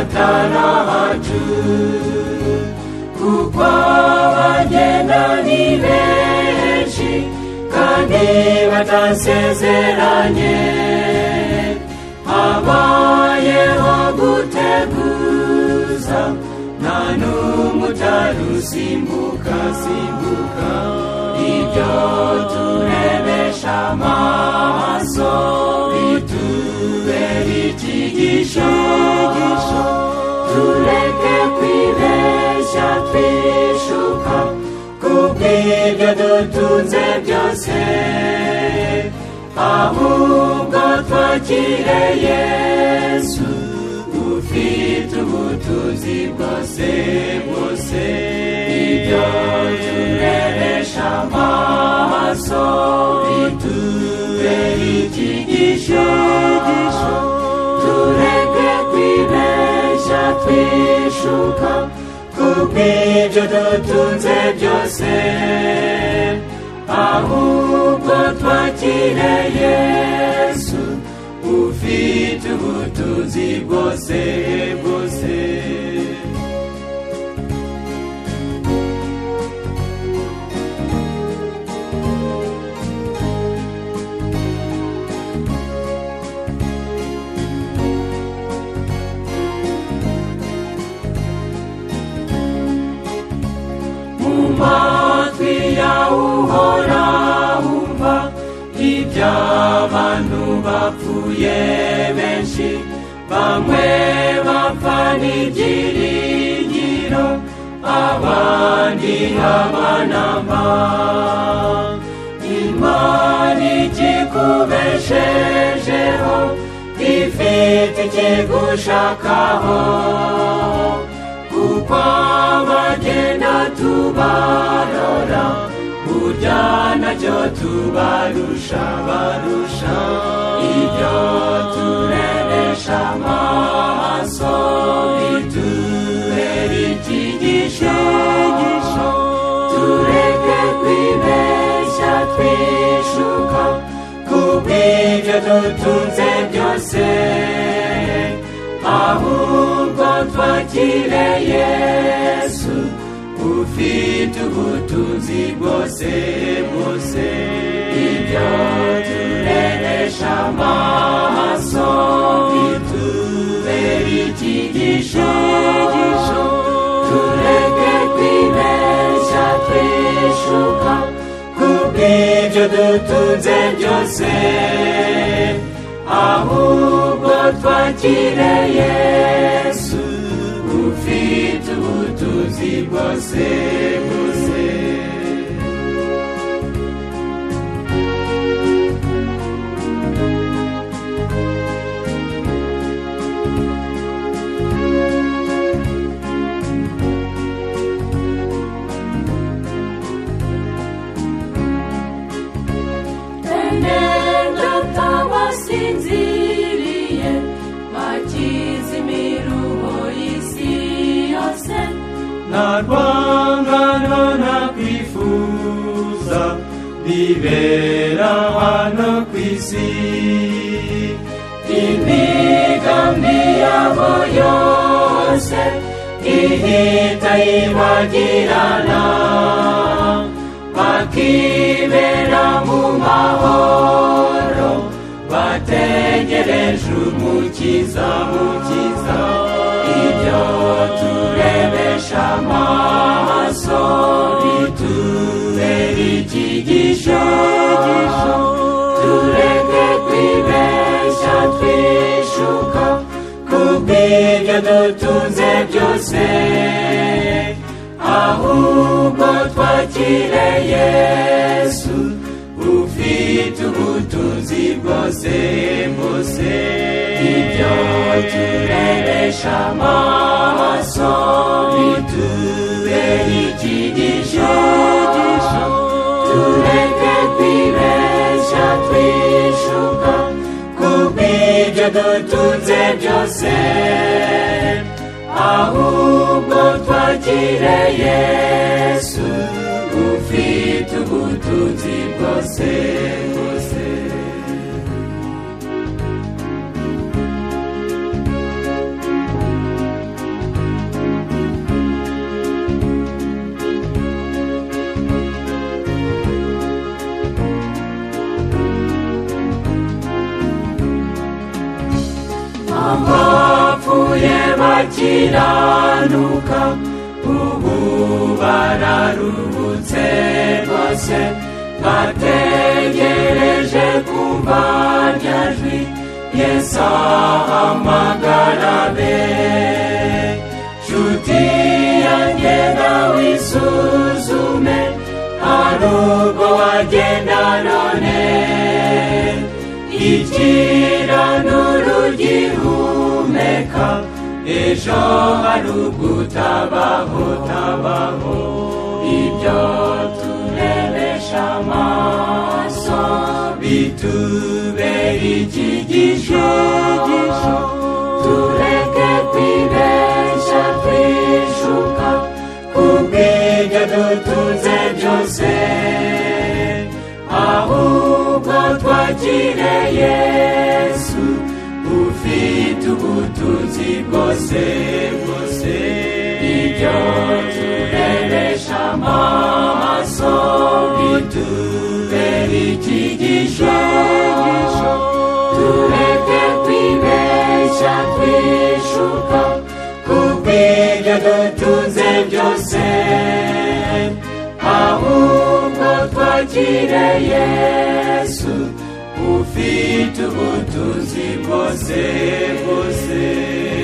amatara hacu kuko abagenda ni benshi kandi batasezeranye habayeho guteguza nta n'umwe utarusimbuka ibyo turebesha amaso bitubera icyigisho tureke kwibeshya twishuka kubw'ibyo dutunze byose ahubwo twakire Yesu ufite ubutunzi bwose ibyo turebesha amaso bitubera icyigisho tureke kwibeshya twishuka kubw'ibyo dutunze byose ahubwo twakire Yesu ufite ubutunzi bwose mu matwi yawe uhora wumva iby'abantu bapfuye benshi bamwe bapfa n'ibyiringiro abandi abanama Imana ikikubeshejeho ifite ikigushakaho kuko abagenda tubarora burya nacyo tubarusha ibyo turebesha amaso bitubera icyigisho tureke kwibeshya twishuka kubw'ibyo dutunze byose ahubwo twakire Yesu ufite ubutunzi bwose ibyo turebesha amaso bitubera icyigisho tureke kwibeshya twishuka kubw'ibyo dutunze byose ahubwo twakire Yesu ufite ubutunzi bwose sinziriye bakize imiruho y'isi yose nta rwangano ntakwifuza bibera hano ku isi imigambi yabo yose ihita yibagirana bakibera mu mahoro bategereje umukiza ibyo turebesha amaso bitubera icyigisho tureke kwibeshya twishuka kubw'ibyo dutunze byose ahubwo twakire Yesu ufite ubutunzi bwose ibyo turebesha amaso bitubera icyigisho tureke kwibeshya twishuka kubw'ibyo dutunze byose ahubwo twakire Yesu ufite ubutunzi bwose abapfuye bakiranuka ubu bararuhutse rwose bategereje kumva rya jwi Yesu ahamagara be nshuti yanjye nawe isuzume hari ubwo wagenda none ikiranuro gihumeka ejo hari ubwo utabaho ibyo turebesha amaso bitubera icyigisho tureke kwibeshya twishuka kubw'ibyo dutunze byose ahubwo twakire Yesu ufite ubutunzi bwose ibyo turebesha amaso bitubera icyigisho tureke kwibeshya twishuka kubw'ibyo dutunze byose ahubwo twakire Yesu ufite ubutunzi bwose